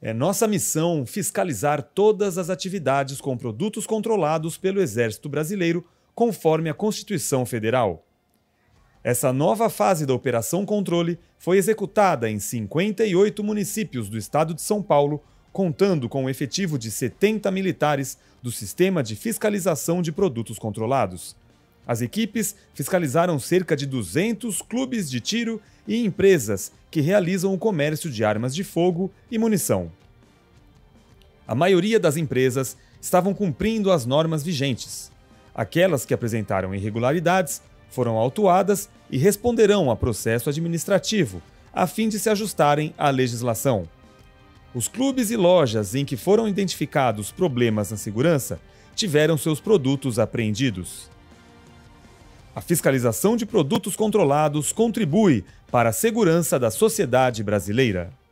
É nossa missão fiscalizar todas as atividades com produtos controlados pelo Exército Brasileiro, conforme a Constituição Federal. Essa nova fase da Operação Controle foi executada em 58 municípios do estado de São Paulo, contando com um efetivo de 70 militares do Sistema de Fiscalização de Produtos Controlados. As equipes fiscalizaram cerca de 200 clubes de tiro e empresas que realizam o comércio de armas de fogo e munição. A maioria das empresas estavam cumprindo as normas vigentes. Aquelas que apresentaram irregularidades foram autuadas e responderão a processo administrativo, a fim de se ajustarem à legislação. Os clubes e lojas em que foram identificados problemas na segurança tiveram seus produtos apreendidos. A fiscalização de produtos controlados contribui para a segurança da sociedade brasileira.